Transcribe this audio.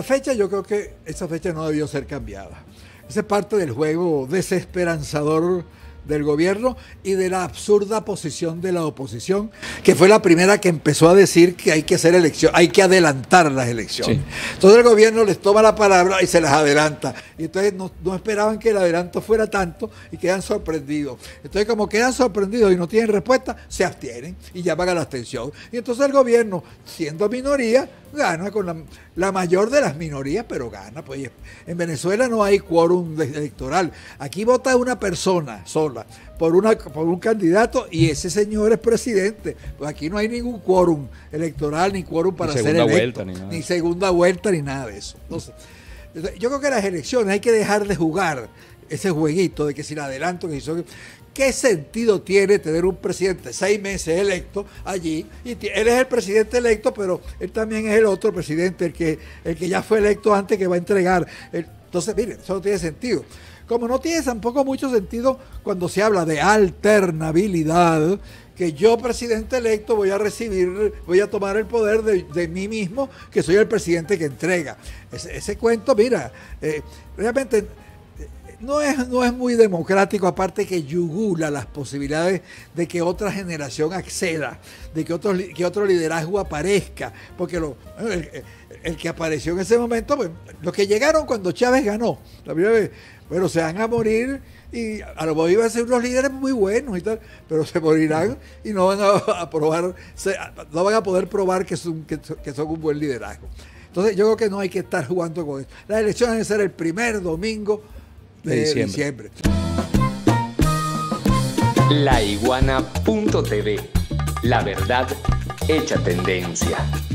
la fecha, yo creo que esa fecha no debió ser cambiada. Esa es parte del juego desesperanzador del gobierno y de la absurda posición de la oposición, que fue la primera que empezó a decir que hay que hacer elecciones, hay que adelantar las elecciones. Sí. Entonces el gobierno les toma la palabra y se las adelanta. Y entonces no esperaban que el adelanto fuera tanto y quedan sorprendidos. Entonces como quedan sorprendidos y no tienen respuesta, se abstienen y llaman a la abstención. Y entonces el gobierno, siendo minoría, gana con la mayor de las minorías, pero gana. Pues en Venezuela no hay quórum electoral. Aquí vota una persona sola por un candidato y ese señor es presidente. Pues aquí no hay ningún quórum electoral, ni quórum para ser electo, ni segunda vuelta, ni nada de eso. Entonces, yo creo que las elecciones hay que dejar de jugar ese jueguito de que si la adelanto, que si soy... ¿Qué sentido tiene tener un presidente 6 meses electo allí? Y él es el presidente electo, pero él también es el otro presidente, el que ya fue electo antes, que va a entregar. Entonces, miren, eso no tiene sentido. Como no tiene tampoco mucho sentido cuando se habla de alternabilidad, que yo, presidente electo, voy a tomar el poder de mí mismo, que soy el presidente que entrega. Ese cuento, mira, realmente... No es muy democrático, aparte que yugula las posibilidades de que otra generación acceda, de que otro liderazgo aparezca, porque el que apareció en ese momento, pues, los que llegaron cuando Chávez ganó, la primera vez, bueno, se van a morir y a lo mejor iban a ser unos líderes muy buenos y tal, pero se morirán y no van a no van a poder probar que son un buen liderazgo. Entonces yo creo que no hay que estar jugando con eso. Las elecciones deben ser el primer domingo de diciembre. Laiguana.tv. La verdad hecha tendencia.